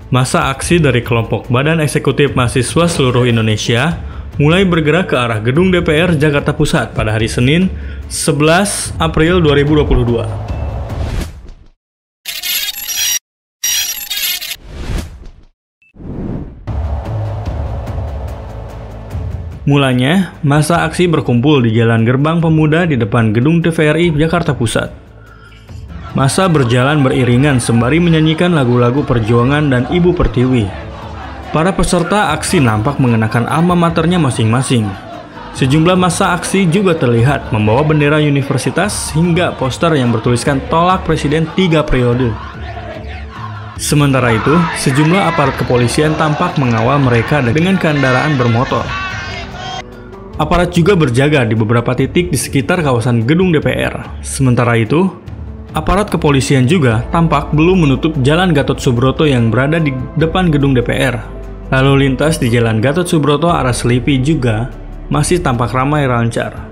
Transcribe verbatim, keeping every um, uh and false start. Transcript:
Massa aksi dari kelompok Badan Eksekutif Mahasiswa seluruh Indonesia mulai bergerak ke arah Gedung D P R Jakarta Pusat pada hari Senin, sebelas April dua ribu dua puluh dua. Mulanya, massa aksi berkumpul di Jalan Gerbang Pemuda di depan Gedung T V R I Jakarta Pusat. Massa berjalan beriringan sembari menyanyikan lagu-lagu perjuangan dan Ibu Pertiwi. Para peserta aksi nampak mengenakan alma maternya masing-masing. Sejumlah massa aksi juga terlihat membawa bendera universitas hingga poster yang bertuliskan tolak presiden tiga periode. Sementara itu, sejumlah aparat kepolisian tampak mengawal mereka dengan kendaraan bermotor. Aparat juga berjaga di beberapa titik di sekitar kawasan gedung D P R. Sementara itu, aparat kepolisian juga tampak belum menutup Jalan Gatot Subroto yang berada di depan gedung D P R. Lalu lintas di Jalan Gatot Subroto arah Selipi juga masih tampak ramai lancar.